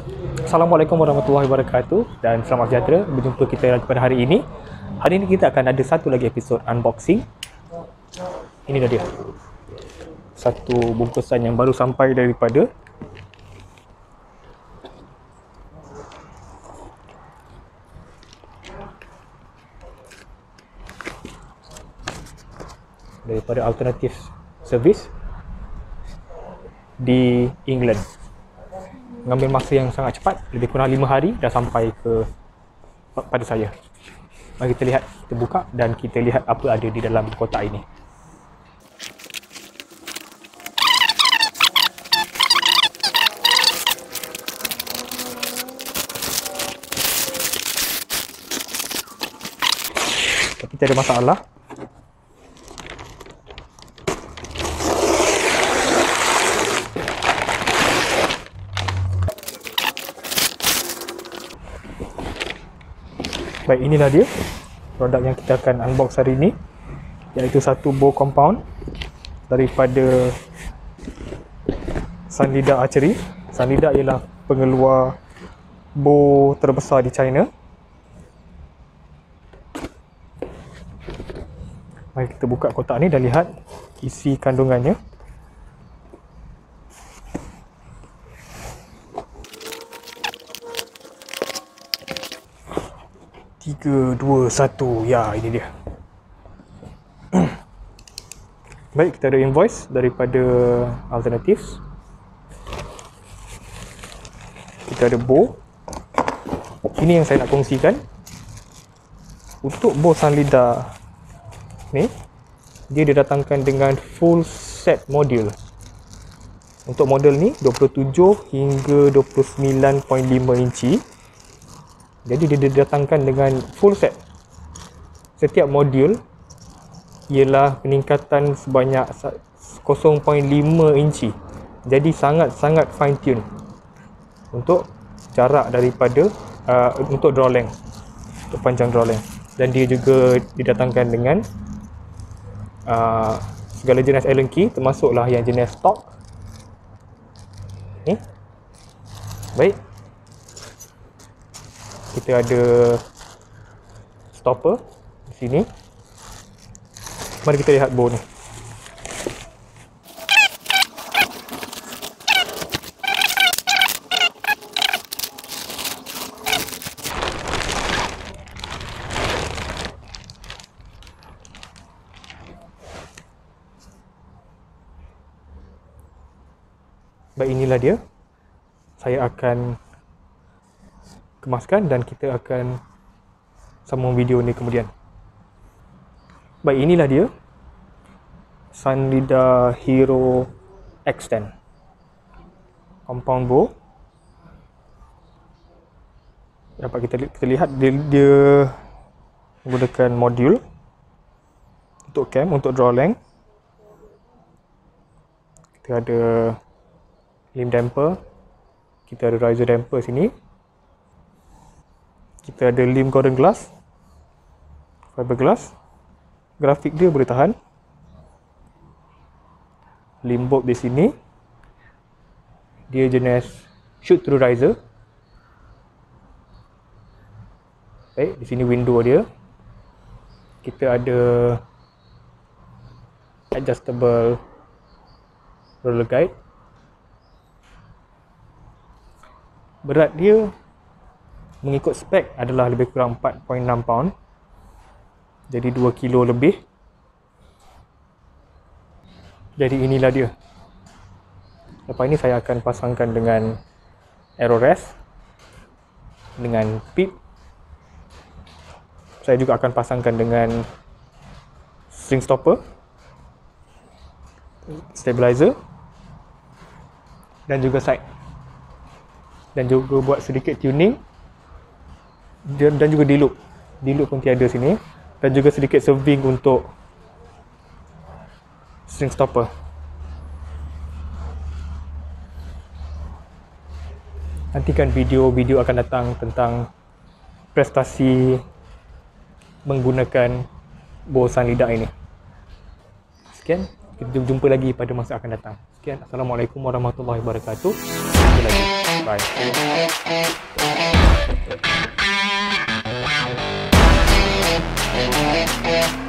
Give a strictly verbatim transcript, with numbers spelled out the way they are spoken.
Assalamualaikum warahmatullahi wabarakatuh dan selamat sejahtera berjumpa kita pada hari ini. Hari ini kita akan ada satu lagi episod unboxing. Ini dah dia. Satu bungkusan yang baru sampai daripada daripada Alternative Service di England. Mengambil masa yang sangat cepat, lebih kurang lima hari dah sampai ke pada saya. Mari kita lihat, kita buka dan kita lihat apa ada di dalam kotak ini. Tapi tak ada masalah. Baik, inilah dia produk yang kita akan unbox hari ini, iaitu satu bow compound daripada Sunlida Archery. Sunlida ialah pengeluar bow terbesar di China. Mari kita buka kotak ni dan lihat isi kandungannya. tiga, dua, satu. Ya, ini dia. Baik, kita ada invoice daripada Alternatives. Kita ada bow. Ini yang saya nak kongsikan. Untuk bow Sunlida ni, dia didatangkan dengan full set modul. Untuk model ni dua puluh tujuh hingga dua puluh sembilan perpuluhan lima inci. Jadi dia didatangkan dengan full set. Setiap modul ialah peningkatan sebanyak kosong perpuluhan lima inci. Jadi sangat-sangat fine tune untuk jarak daripada uh, untuk draw length, untuk panjang draw length. Dan dia juga didatangkan dengan uh, segala jenis Allen key, termasuklah yang jenis stock. Ni. Baik. Kita ada stopper di sini. Mari kita lihat bow ni. Baik, inilah dia. Saya akan kemaskan dan kita akan sambung video ni kemudian. Baik, inilah dia Sunlida Hero X ten compound bow. Dapat kita, kita lihat dia, dia menggunakan modul untuk cam, untuk draw length. Kita ada limb damper, kita ada riser damper sini. Kita ada limb Gordon glass, fiberglass. Grafik dia boleh tahan. Limb bolt di sini. Dia jenis shoot through riser. Baik, di sini window dia. Kita ada adjustable roller guide. Berat dia mengikut spek adalah lebih kurang empat perpuluhan enam pound. Jadi dua kilo lebih. Jadi inilah dia. Lepas ini saya akan pasangkan dengan arrow rest, dengan pip. Saya juga akan pasangkan dengan string stopper, stabilizer dan juga sight. Dan juga buat sedikit tuning. Dan, dan juga D-loop. D-loop pun tiada sini. Dan juga sedikit serving untuk string stopper. Nantikan video-video akan datang tentang prestasi menggunakan bow Sunlida ini. Sekian, kita jumpa lagi pada masa akan datang. Sekian, Assalamualaikum warahmatullahi wabarakatuh. Jumpa lagi. Bye.